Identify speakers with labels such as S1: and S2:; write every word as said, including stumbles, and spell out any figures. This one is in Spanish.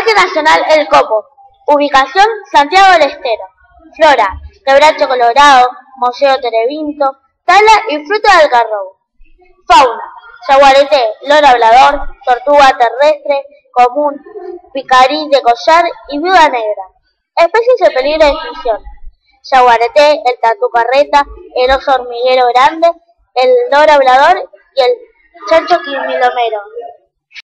S1: Parque Nacional El Copo. Ubicación: Santiago del Estero. Flora: quebracho colorado, Museo Terebinto, tala y fruta de algarrobo. Fauna: yaguareté, loro hablador, tortuga terrestre común, picarí de collar y viuda negra. Especies en peligro de extinción: yaguareté, el tatú carreta, el oso hormiguero grande, el loro hablador y el chancho quimilomero.